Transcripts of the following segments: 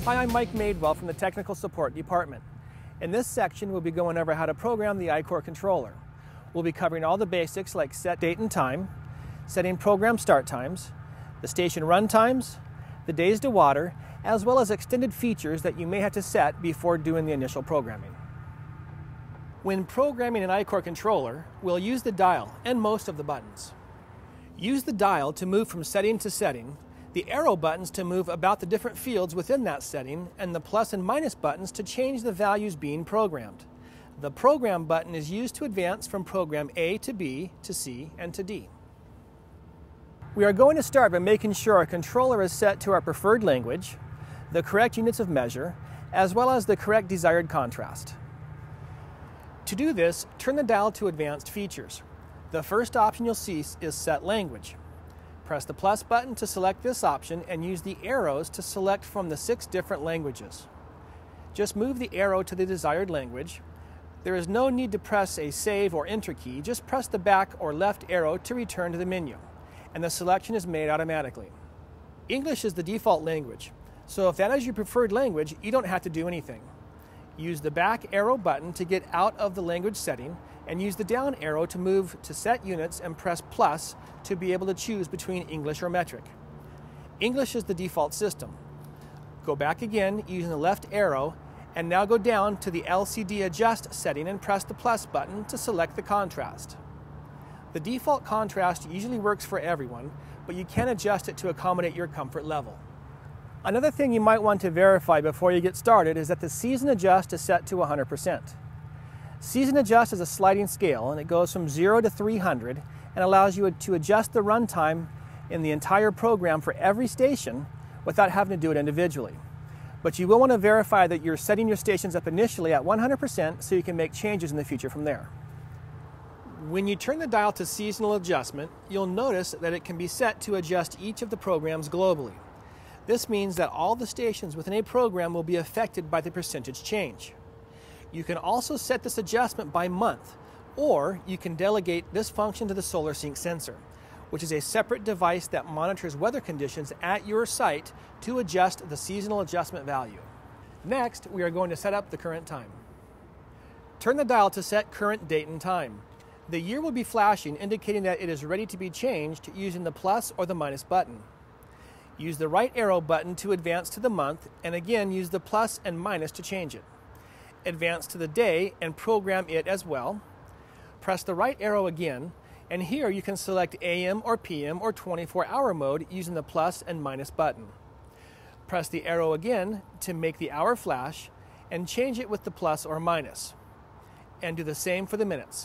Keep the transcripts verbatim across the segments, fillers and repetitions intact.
Hi, I'm Mike Madewell from the Technical Support Department. In this section, we'll be going over how to program the I core controller. We'll be covering all the basics like set date and time, setting program start times, the station run times, the days to water, as well as extended features that you may have to set before doing the initial programming. When programming an I core controller, we'll use the dial and most of the buttons. Use the dial to move from setting to setting, the arrow buttons to move about the different fields within that setting, and the plus and minus buttons to change the values being programmed. The program button is used to advance from program A to B to C and to D. We are going to start by making sure our controller is set to our preferred language, the correct units of measure, as well as the correct desired contrast. To do this, turn the dial to Advanced Features. The first option you'll see is Set Language. Press the plus button to select this option and use the arrows to select from the six different languages. Just move the arrow to the desired language. There is no need to press a save or enter key, just press the back or left arrow to return to the menu, and the selection is made automatically. English is the default language, so if that is your preferred language, you don't have to do anything. Use the back arrow button to get out of the language setting, and use the down arrow to move to set units and press plus to be able to choose between English or metric. English is the default system. Go back again using the left arrow and now go down to the L C D adjust setting and press the plus button to select the contrast. The default contrast usually works for everyone, but you can adjust it to accommodate your comfort level. Another thing you might want to verify before you get started is that the season adjust is set to one hundred percent. Season adjust is a sliding scale, and it goes from zero to three hundred and allows you to adjust the runtime in the entire program for every station without having to do it individually. But you will want to verify that you're setting your stations up initially at one hundred percent so you can make changes in the future from there. When you turn the dial to seasonal adjustment, you'll notice that it can be set to adjust each of the programs globally. This means that all the stations within a program will be affected by the percentage change. You can also set this adjustment by month, or you can delegate this function to the SolarSync sensor, which is a separate device that monitors weather conditions at your site to adjust the seasonal adjustment value. Next, we are going to set up the current time. Turn the dial to set current date and time. The year will be flashing, indicating that it is ready to be changed using the plus or the minus button. Use the right arrow button to advance to the month, and again use the plus and minus to change it. Advance to the day and program it as well. Press the right arrow again, and here you can select A M or P M or twenty-four hour mode using the plus and minus button. Press the arrow again to make the hour flash and change it with the plus or minus. And do the same for the minutes.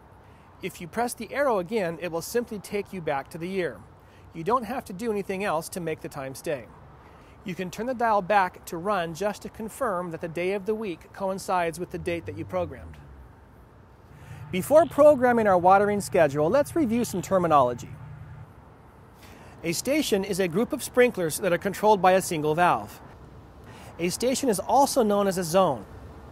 If you press the arrow again, it will simply take you back to the year. You don't have to do anything else to make the time stay. You can turn the dial back to run just to confirm that the day of the week coincides with the date that you programmed. Before programming our watering schedule, let's review some terminology. A station is a group of sprinklers that are controlled by a single valve. A station is also known as a zone.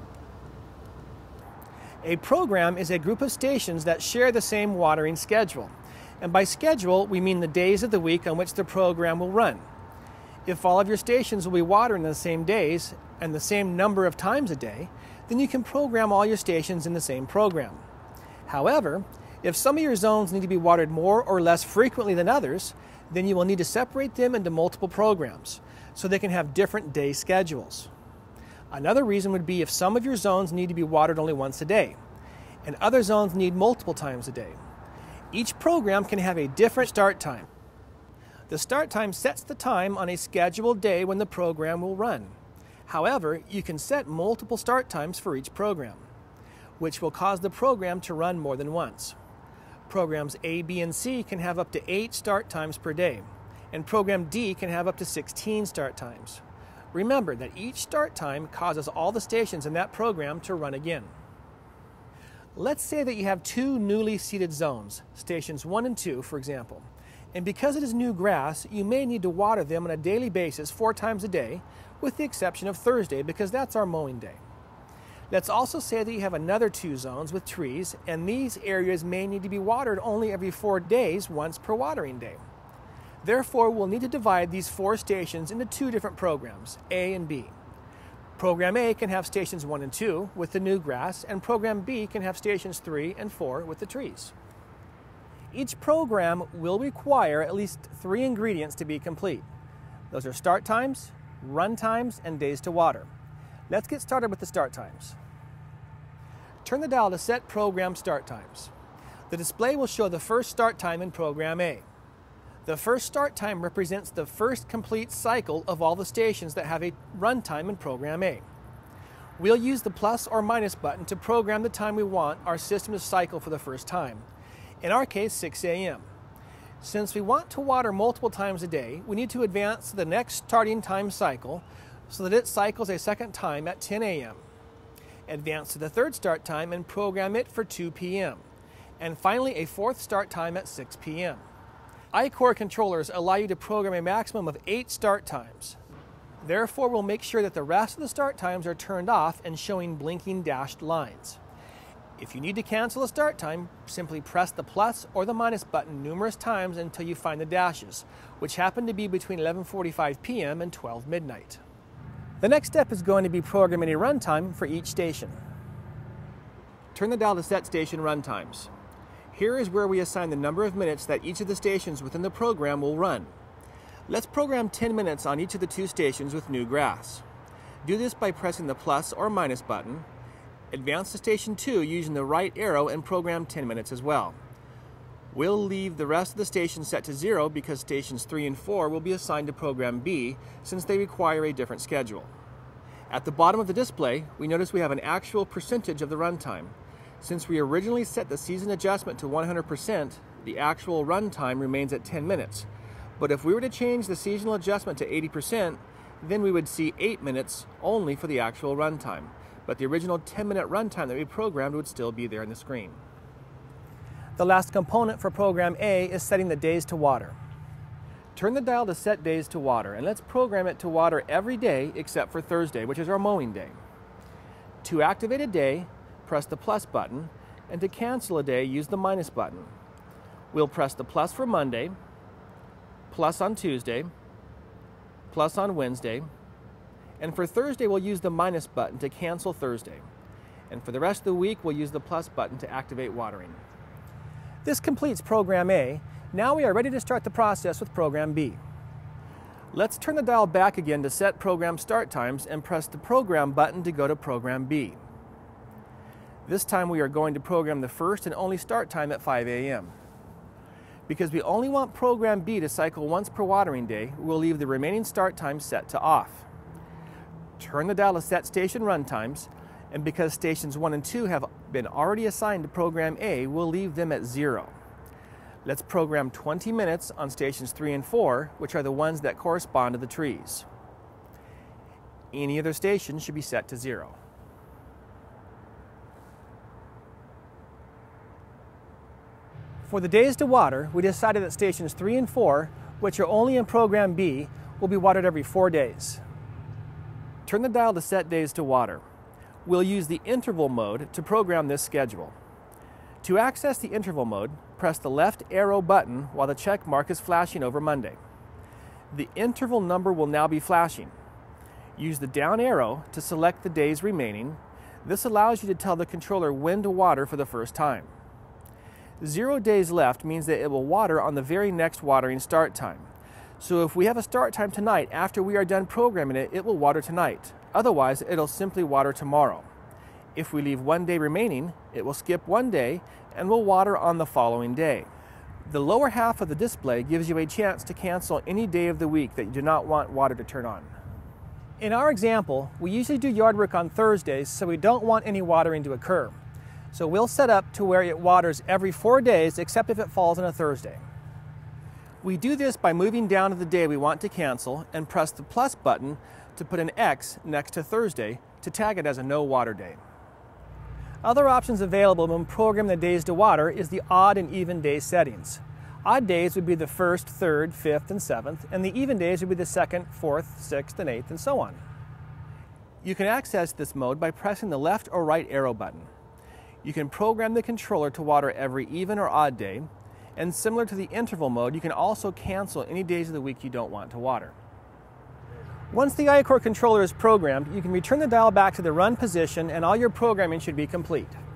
A program is a group of stations that share the same watering schedule. And by schedule, we mean the days of the week on which the program will run. If all of your stations will be watering the same days and the same number of times a day, then you can program all your stations in the same program. However, if some of your zones need to be watered more or less frequently than others, then you will need to separate them into multiple programs so they can have different day schedules. Another reason would be if some of your zones need to be watered only once a day, and other zones need multiple times a day. Each program can have a different start time. The start time sets the time on a scheduled day when the program will run. However, you can set multiple start times for each program, which will cause the program to run more than once. Programs A, B, and C can have up to eight start times per day, and program D can have up to sixteen start times. Remember that each start time causes all the stations in that program to run again. Let's say that you have two newly seeded zones, stations one and two, for example. And because it is new grass, you may need to water them on a daily basis four times a day, with the exception of Thursday, because that's our mowing day. Let's also say that you have another two zones with trees, and these areas may need to be watered only every four days, once per watering day. Therefore, we'll need to divide these four stations into two different programs, A and B. Program A can have stations one and two with the new grass, and Program B can have stations three and four with the trees. Each program will require at least three ingredients to be complete. Those are start times, run times, and days to water. Let's get started with the start times. Turn the dial to set program start times. The display will show the first start time in Program A. The first start time represents the first complete cycle of all the stations that have a run time in Program A. We'll use the plus or minus button to program the time we want our system to cycle for the first time. In our case, six A M Since we want to water multiple times a day, we need to advance to the next starting time cycle so that it cycles a second time at ten A M Advance to the third start time and program it for two P M And finally, a fourth start time at six P M iCore controllers allow you to program a maximum of eight start times. Therefore, we'll make sure that the rest of the start times are turned off and showing blinking dashed lines. If you need to cancel a start time, simply press the plus or the minus button numerous times until you find the dashes, which happen to be between eleven forty-five P M and twelve midnight. The next step is going to be programming a runtime for each station. Turn the dial to set station run times. Here is where we assign the number of minutes that each of the stations within the program will run. Let's program ten minutes on each of the two stations with new grass. Do this by pressing the plus or minus button. Advance to station two using the right arrow and program ten minutes as well. We'll leave the rest of the stations set to zero because stations three and four will be assigned to Program B since they require a different schedule. At the bottom of the display, we notice we have an actual percentage of the runtime. Since we originally set the season adjustment to one hundred percent, the actual run time remains at ten minutes. But if we were to change the seasonal adjustment to eighty percent, then we would see eight minutes only for the actual run time. But the original ten minute run time that we programmed would still be there on the screen. The last component for Program A is setting the days to water. Turn the dial to set days to water, and let's program it to water every day except for Thursday, which is our mowing day. To activate a day, press the plus button, and to cancel a day, use the minus button. We'll press the plus for Monday, plus on Tuesday, plus on Wednesday, and for Thursday we'll use the minus button to cancel Thursday. And for the rest of the week we'll use the plus button to activate watering. This completes Program A. Now we are ready to start the process with Program B. Let's turn the dial back again to set program start times and press the Program button to go to Program B. This time we are going to program the first and only start time at five A M Because we only want Program B to cycle once per watering day, we'll leave the remaining start times set to off. Turn the dial to set station run times, and because stations one and two have been already assigned to Program A, we'll leave them at zero. Let's program twenty minutes on stations three and four, which are the ones that correspond to the trees. Any other station should be set to zero. For the days to water, we decided that stations three and four, which are only in Program B, will be watered every four days. Turn the dial to set days to water. We'll use the interval mode to program this schedule. To access the interval mode, press the left arrow button while the check mark is flashing over Monday. The interval number will now be flashing. Use the down arrow to select the days remaining. This allows you to tell the controller when to water for the first time. Zero days left means that it will water on the very next watering start time. So if we have a start time tonight, after we are done programming it, it will water tonight. Otherwise, it'll simply water tomorrow. If we leave one day remaining, it will skip one day and will water on the following day. The lower half of the display gives you a chance to cancel any day of the week that you do not want water to turn on. In our example, we usually do yard work on Thursdays, so we don't want any watering to occur. So we'll set up to where it waters every four days except if it falls on a Thursday. We do this by moving down to the day we want to cancel and press the plus button to put an X next to Thursday to tag it as a no water day. Other options available when programming the days to water is the odd and even day settings. Odd days would be the first, third, fifth, and seventh, and the even days would be the second, fourth, sixth, and eighth, and so on. You can access this mode by pressing the left or right arrow button. You can program the controller to water every even or odd day, And similar to the interval mode, you can also cancel any days of the week you don't want to water. Once the I core controller is programmed, you can return the dial back to the run position and all your programming should be complete.